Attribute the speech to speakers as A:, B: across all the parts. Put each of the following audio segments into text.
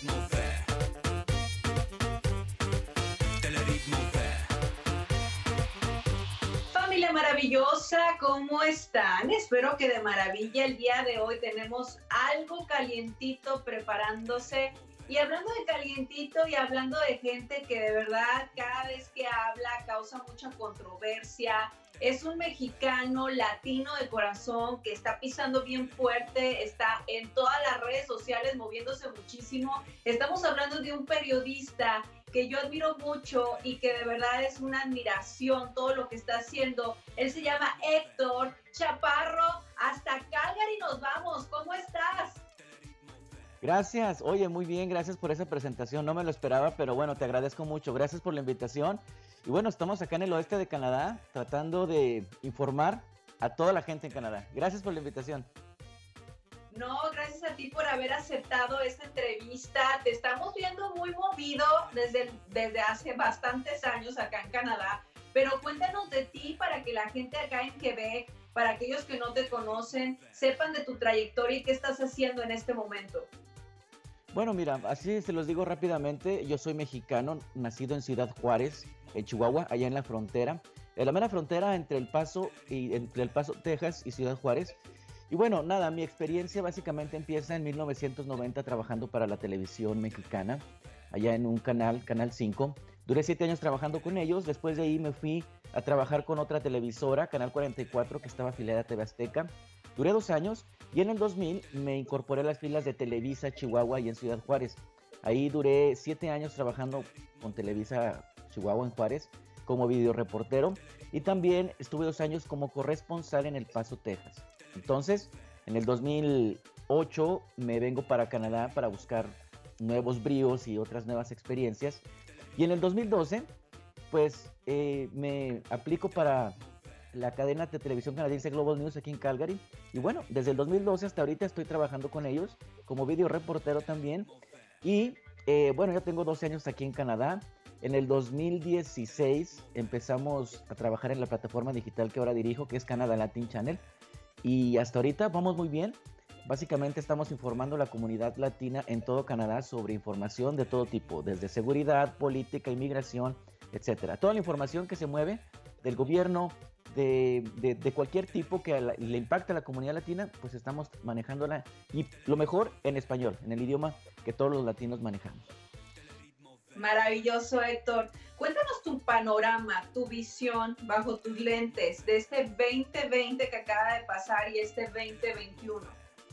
A: Familia maravillosa, ¿cómo están? Espero que de maravilla. El día de hoy tenemos algo calientito preparándose. Y hablando de calientito y hablando de gente que de verdad cada vez que habla causa mucha controversia, es un mexicano latino de corazón que está pisando bien fuerte, está en todas las redes sociales moviéndose muchísimo. Estamos hablando de un periodista que yo admiro mucho y que de verdad es una admiración todo lo que está haciendo. Él se llama Héctor Chaparro. Hasta Calgary nos vamos. ¿Cómo estás?
B: Gracias, oye, muy bien, gracias por esa presentación, no me lo esperaba, pero bueno, te agradezco mucho, gracias por la invitación. Y bueno, estamos acá en el oeste de Canadá, tratando de informar a toda la gente en Canadá. Gracias por la invitación.
A: No, gracias a ti por haber aceptado esta entrevista. Te estamos viendo muy movido desde hace bastantes años acá en Canadá, pero cuéntanos de ti para que la gente acá en Quebec, para aquellos que no te conocen, sepan de tu trayectoria y qué estás haciendo en este momento.
B: Bueno, mira, así se los digo rápidamente, yo soy mexicano, nacido en Ciudad Juárez, en Chihuahua, allá en la frontera, en la mera frontera entre El Paso, Texas y Ciudad Juárez. Y bueno, nada, mi experiencia básicamente empieza en 1990 trabajando para la televisión mexicana, allá en un canal, Canal 5. Duré 7 años trabajando con ellos, después de ahí me fui a trabajar con otra televisora, Canal 44, que estaba afiliada a TV Azteca. Duré 2 años y en el 2000 me incorporé a las filas de Televisa Chihuahua y en Ciudad Juárez. Ahí duré 7 años trabajando con Televisa Chihuahua en Juárez como videoreportero y también estuve 2 años como corresponsal en El Paso, Texas. Entonces, en el 2008 me vengo para Canadá para buscar nuevos bríos y otras nuevas experiencias. Y en el 2012, pues me aplico para la cadena de televisión canadiense Global News aquí en Calgary. Y bueno, desde el 2012 hasta ahorita estoy trabajando con ellos como video reportero también. Y bueno, ya tengo 12 años aquí en Canadá. En el 2016 empezamos a trabajar en la plataforma digital que ahora dirijo, que es Canada Latin Channel. Y hasta ahorita vamos muy bien. Básicamente estamos informando a la comunidad latina en todo Canadá sobre información de todo tipo, desde seguridad, política, inmigración, etcétera. Toda la información que se mueve del gobierno, de cualquier tipo que le impacte a la comunidad latina, pues estamos manejándola y lo mejor en español, en el idioma que todos los latinos manejamos.
A: Maravilloso, Héctor. Cuéntanos tu panorama, tu visión bajo tus lentes de este 2020 que acaba de pasar y este 2021.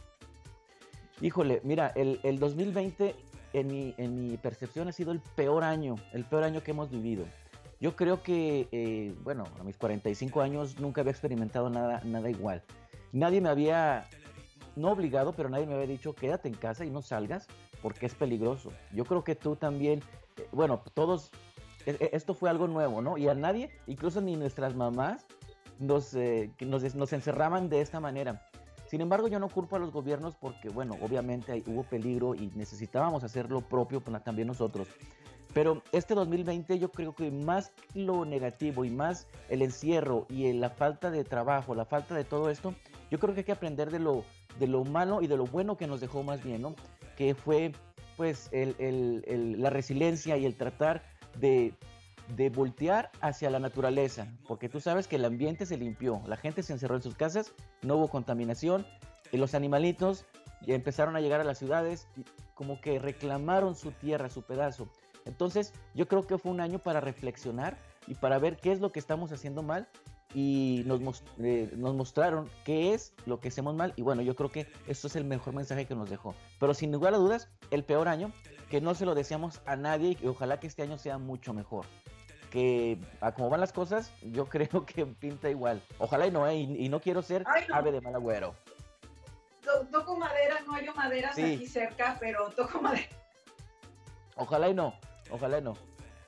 B: Híjole, mira, el 2020 en mi percepción ha sido el peor año que hemos vivido. Yo creo que, bueno, a mis 45 años nunca había experimentado nada igual. Nadie me había, no obligado, pero nadie me había dicho quédate en casa y no salgas porque es peligroso. Yo creo que tú también, bueno, todos, esto fue algo nuevo, ¿no? Y a nadie, incluso ni nuestras mamás, nos encerraban de esta manera. Sin embargo, yo no culpo a los gobiernos porque, bueno, obviamente hubo peligro y necesitábamos hacer lo propio también nosotros. Pero este 2020 yo creo que más lo negativo y más el encierro y la falta de trabajo, la falta de todo esto, yo creo que hay que aprender de lo malo y de lo bueno que nos dejó más bien, ¿no? Que fue pues la resiliencia y el tratar de voltear hacia la naturaleza, porque tú sabes que el ambiente se limpió, la gente se encerró en sus casas, no hubo contaminación, y los animalitos ya empezaron a llegar a las ciudades y como que reclamaron su tierra, su pedazo. Entonces yo creo que fue un año para reflexionar y para ver qué es lo que estamos haciendo mal y nos mostraron qué es lo que hacemos mal y bueno, yo creo que esto es el mejor mensaje que nos dejó. Pero sin lugar a dudas, el peor año, que no se lo deseamos a nadie y ojalá que este año sea mucho mejor. Que a como van las cosas, yo creo que pinta igual. Ojalá y no, y no quiero ser ave de mal agüero.
A: Toco madera, no hay maderas
B: sí.
A: Aquí cerca, pero toco madera.
B: Ojalá y no, ojalá y no.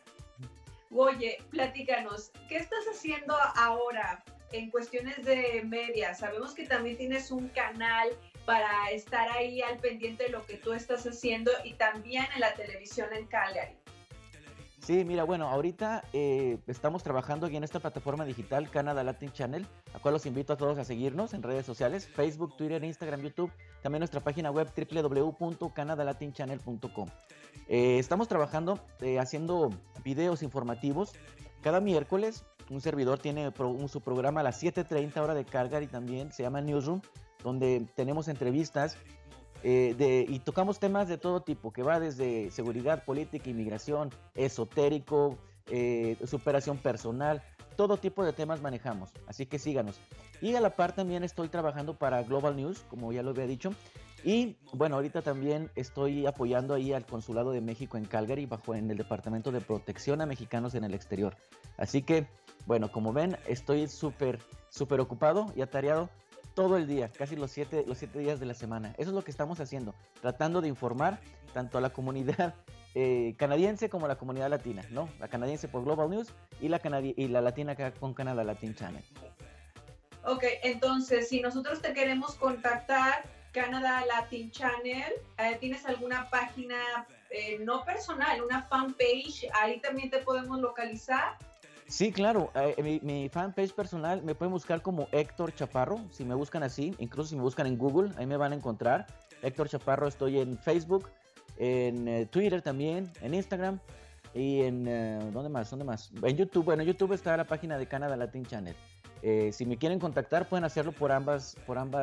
A: Oye, platícanos, ¿qué estás haciendo ahora en cuestiones de media? Sabemos que también tienes un canal para estar ahí al pendiente de lo que tú estás haciendo y también en la televisión en Calgary.
B: Sí, mira, bueno, ahorita estamos trabajando aquí en esta plataforma digital, Canada Latin Channel, a cual los invito a todos a seguirnos en redes sociales, Facebook, Twitter, Instagram, YouTube, también nuestra página web www.canadalatinchannel.com. Estamos trabajando haciendo videos informativos. Cada miércoles un servidor tiene su programa a las 7:30 hora de Calgary también, se llama Newsroom, donde tenemos entrevistas y tocamos temas de todo tipo, que va desde seguridad, política, inmigración, esotérico, superación personal, todo tipo de temas manejamos, así que síganos. Y a la par también estoy trabajando para Global News, como ya lo había dicho, y bueno, ahorita también estoy apoyando ahí al Consulado de México en Calgary, en el Departamento de Protección a Mexicanos en el Exterior. Así que, bueno, como ven, estoy súper ocupado y atareado todo el día, casi los siete días de la semana. Eso es lo que estamos haciendo, tratando de informar tanto a la comunidad canadiense como a la comunidad latina, ¿no? La canadiense por Global News y la latina acá con Canada Latin Channel.
A: Ok, entonces, si nosotros te queremos contactar, Canada Latin Channel, ¿tienes alguna página no personal, una fanpage? Ahí también te podemos localizar.
B: Sí, claro. Mi fanpage personal me pueden buscar como Héctor Chaparro, si me buscan así, incluso si me buscan en Google, ahí me van a encontrar. Héctor Chaparro, estoy en Facebook, en Twitter también, en Instagram y en... ¿dónde más? En YouTube. Bueno, en YouTube está la página de Canada Latin Channel. Si me quieren contactar, pueden hacerlo por ambas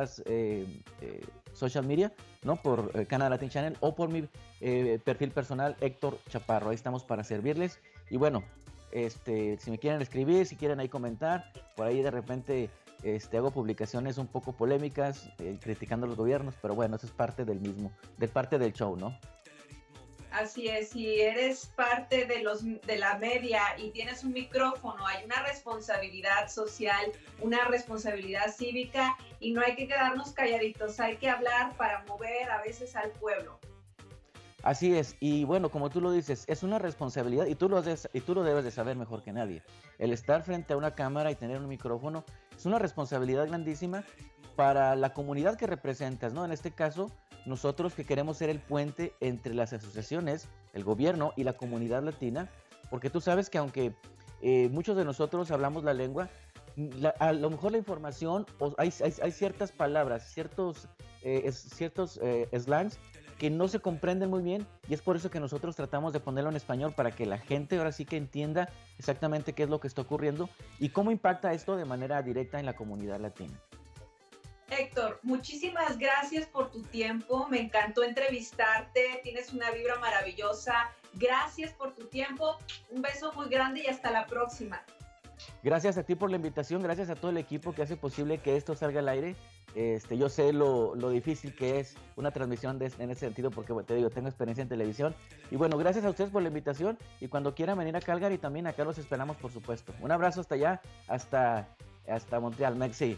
B: social media, ¿no? Por Canada Latin Channel o por mi perfil personal, Héctor Chaparro. Ahí estamos para servirles. Y bueno, si me quieren escribir, si quieren ahí comentar, por ahí de repente hago publicaciones un poco polémicas, criticando a los gobiernos, pero bueno, eso es parte del show, ¿no?
A: Así es, si eres parte de la media y tienes un micrófono, hay una responsabilidad social, una responsabilidad cívica y no hay que quedarnos calladitos, hay que hablar para mover a veces al pueblo.
B: Así es, y bueno, como tú lo dices, es una responsabilidad y tú lo debes de saber mejor que nadie. El estar frente a una cámara y tener un micrófono es una responsabilidad grandísima para la comunidad que representas, ¿no? En este caso, nosotros que queremos ser el puente entre las asociaciones, el gobierno y la comunidad latina, porque tú sabes que aunque muchos de nosotros hablamos la lengua, a lo mejor la información, hay ciertas palabras, ciertos slangs que no se comprenden muy bien y es por eso que nosotros tratamos de ponerlo en español para que la gente ahora sí que entienda exactamente qué es lo que está ocurriendo y cómo impacta esto de manera directa en la comunidad latina.
A: Héctor, muchísimas gracias por tu tiempo, me encantó entrevistarte, tienes una vibra maravillosa, gracias por tu tiempo, un beso muy grande y hasta la próxima.
B: Gracias a ti por la invitación, gracias a todo el equipo que hace posible que esto salga al aire. Yo sé lo difícil que es una transmisión en ese sentido porque te digo, tengo experiencia en televisión. Y bueno, gracias a ustedes por la invitación y cuando quieran venir a Calgary también acá los esperamos, por supuesto. Un abrazo hasta allá, hasta Montreal, Merci.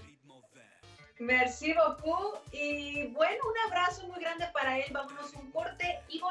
A: Merci beaucoup y bueno, un abrazo muy grande para él, vámonos un corte y volvemos.